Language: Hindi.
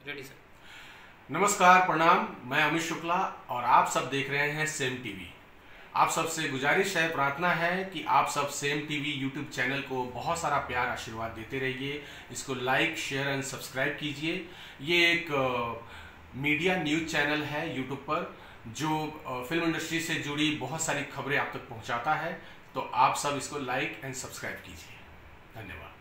Ready sir. नमस्कार, प्रणाम। मैं अमित शुक्ला और आप सब देख रहे हैं सेम टीवी। आप सबसे गुजारिश है, प्रार्थना है कि आप सब सेम टीवी यूट्यूब चैनल को बहुत सारा प्यार आशीर्वाद देते रहिए। इसको लाइक, शेयर एंड सब्सक्राइब कीजिए। ये एक मीडिया न्यूज चैनल है यूट्यूब पर, जो फिल्म इंडस्ट्री से जुड़ी बहुत सारी खबरें आप तक पहुंचाता है। तो आप सब इसको लाइक एंड सब्सक्राइब कीजिए। धन्यवाद।